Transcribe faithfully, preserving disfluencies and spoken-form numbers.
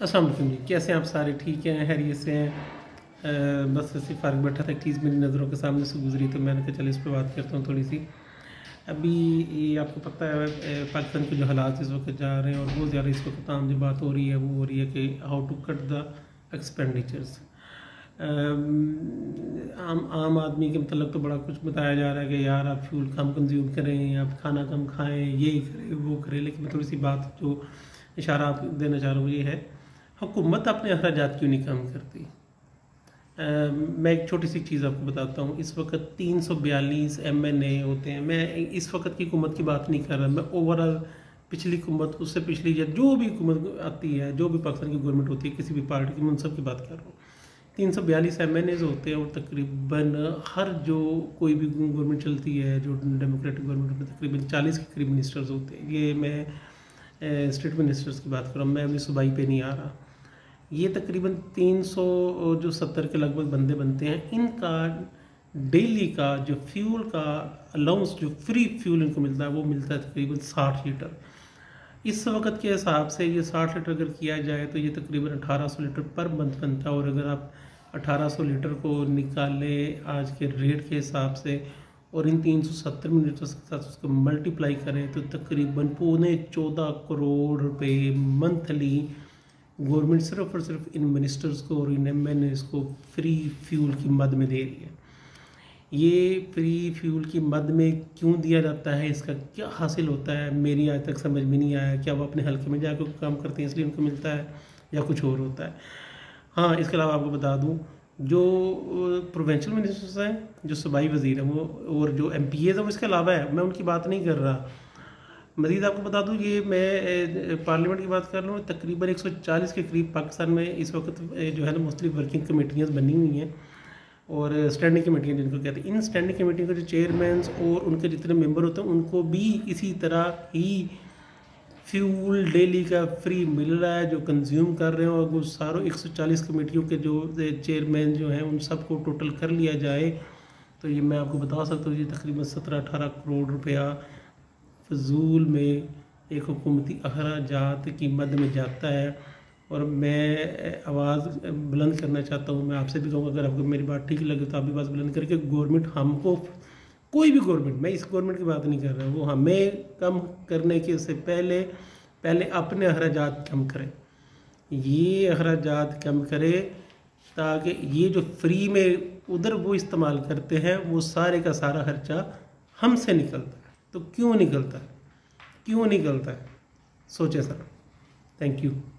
अस्सलाम वालेकुम जी, कैसे हैं आप सारे? ठीक हैं, खैरियत से हैं? अ, बस ऐसे फ़र्क बैठा था, एक चीज़ मेरी नज़रों के सामने से गुजरी तो मैंने कहा चलो इस पे बात करता हूँ थोड़ी सी। अभी ये आपको पता है अ, पाकिस्तान के जो हालात इस वक्त जा रहे हैं और बहुत ज़्यादा इस वक्त आम जो बात हो रही है वो हो रही है कि how to cut the expenditures. आम आम आदमी के मतलब तो बड़ा कुछ बताया जा रहा है कि यार आप फ्यूल कम कंज्यूम करें, आप खाना कम खाएं, ये करें वो करें, लेकिन मैं थोड़ी सी बात जो इशारा आप देना चाह रहा हूँ ये है, हुकूमत अपने अखराजात क्यों नहीं कम करती? Uh, मैं एक छोटी सी चीज़ आपको बताता हूँ। इस वक्त तीन सौ बयालीस एम एन ए होते हैं। मैं इस वक्त की हुकूमत की बात नहीं कर रहा, मैं ओवरऑल पिछली हुकूमत, उससे पिछली या जो भी हुकूमत आती है, जो भी पाकिस्तान की गवर्नमेंट होती है, किसी भी पार्टी की, मैं उन सब की बात कर रहा हूँ। तीन सौ बयालीस एम एन एज होते हैं और तकरीबन हर जो कोई भी गवर्नमेंट चलती है, जो डेमोक्रेटिक गवर्नमेंट में तकरीबन चालीस के करीब मिनिस्टर्स होते हैं। ये मैं स्टेट मिनिस्टर्स की बात कर रहा हूँ, मैं अभी सूबाई पे नहीं आ रहा। ये तकरीबन तीन सौ जो सत्तर के लगभग बंदे बनते हैं, इनका डेली का जो फ्यूल का अलाउंस, जो फ्री फ्यूल इनको मिलता है, वो मिलता है तकरीबन साठ लीटर। इस वक्त के हिसाब से ये साठ लीटर अगर किया जाए तो ये तकरीबन अठारह सौ लीटर पर मंथ बनता है। और अगर आप अठारह सौ लीटर को निकालें आज के रेट के हिसाब से और इन तीन सौ सत्तर मिनटों के साथ उसको मल्टीप्लाई करें तो तकरीबन पौने चौदह करोड़ रुपए मंथली गवर्नमेंट सिर्फ और सिर्फ इन मिनिस्टर्स को और इन एम एन एस को फ्री फ्यूल की मद में दे रही है। ये फ्री फ्यूल की मद में क्यों दिया जाता है, इसका क्या हासिल होता है, मेरी आज तक समझ में नहीं आया। क्या वो अपने हल्के में जाकर काम करते हैं इसलिए उनको मिलता है या कुछ और होता है? हाँ, इसके अलावा आपको बता दूँ, जो प्रोविंशियल मिनिस्टर्स हैं, जो सूबाई वज़ीर हैं वो, और जो एम पी एज़ हैं वो इसके अलावा है, मैं उनकी बात नहीं कर रहा। मज़ीद आपको बता दूं, ये मैं पार्लियामेंट की बात कर रहा हूँ, तकरीबन एक सौ चालीस के करीब पाकिस्तान में इस वक्त जो है ना मोस्टली वर्किंग कमेटियाँ बनी हुई हैं और स्टैंडिंग कमेटियाँ जिनको कहते हैं। इन स्टैंडिंग कमेटियों के जो चेयरमैन और उनके जितने मेंबर होते हैं उनको भी इसी तरह ही फ्यूल डेली का फ्री मिल रहा है, जो कंज्यूम कर रहे हैं। और वो सारों एक सौ चालीस कमेटियों के जो चेयरमैन जो हैं उन सबको टोटल कर लिया जाए तो ये मैं आपको बता सकता हूँ, ये तकरीबन सत्रह अठारह करोड़ रुपया फजूल में एक हुकूमती अखराजात की मद में जाता है। और मैं आवाज़ बुलंद करना चाहता हूँ, मैं आपसे भी कहूँगा, अगर आपको मेरी बात ठीक लगे तो आप भी आवाज़ बुलंद करके गवर्नमेंट हमको, कोई भी गवर्नमेंट, मैं इस गवर्नमेंट की बात नहीं कर रहा, वो हमें कम करने के से पहले पहले अपने अखराजात कम करें। ये अखराजात कम करे ताकि ये जो फ्री में उधर वो इस्तेमाल करते हैं वो सारे का सारा खर्चा हमसे निकलता है। तो क्यों निकलता है, क्यों निकलता है, सोचे सर। Thank you.